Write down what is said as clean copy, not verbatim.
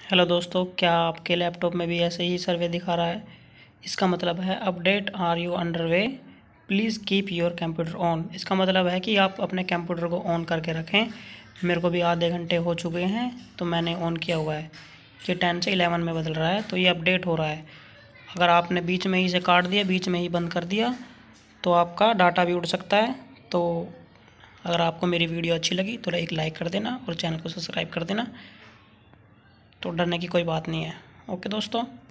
Hello दोस्तों, क्या आपके लैपटॉप में भी ऐसे ही सर्वे दिखा रहा है? इसका मतलब है update are you under way, please keep your computer on. इसका मतलब है कि आप अपने कंप्यूटर को ऑन करके रखें। मेरे को भी आधे घंटे हो चुके हैं तो मैंने ऑन किया हुआ है। ये 10 से 11 में बदल रहा है तो ये अपडेट हो रहा है। अगर आपने बीच में ही इसे काट दिया, बीच में ही बंद कर दिया तो आपका डाटा भी उड़ सकता है। तो अगर आपको मेरी वीडियो अच्छी लगी तो एक लाइक कर देना और चैनल को सब्सक्राइब कर देना। तो डरने की कोई बात नहीं है। ओके दोस्तों।